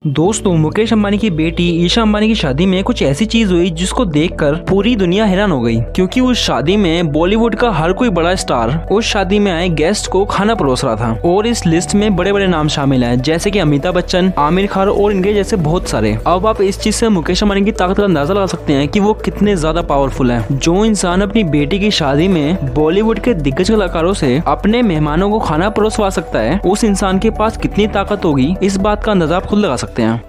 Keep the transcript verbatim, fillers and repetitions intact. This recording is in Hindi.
दोस्तों, मुकेश अंबानी की बेटी ईशा अंबानी की शादी में कुछ ऐसी चीज हुई जिसको देखकर पूरी दुनिया हैरान हो गई, क्योंकि उस शादी में बॉलीवुड का हर कोई बड़ा स्टार उस शादी में आए गेस्ट को खाना परोस रहा था। और इस लिस्ट में बड़े बड़े नाम शामिल हैं, जैसे कि अमिताभ बच्चन, आमिर खान और इनके जैसे बहुत सारे। अब आप इस चीज से मुकेश अंबानी की ताकत का अंदाजा लगा सकते हैं कि वो कितने ज्यादा पावरफुल है। जो इंसान अपनी बेटी की शादी में बॉलीवुड के दिग्गज कलाकारों से अपने मेहमानों को खाना परोसवा सकता है, उस इंसान के पास कितनी ताकत होगी, इस बात का अंदाजा आप खुद लगा सकते हैं।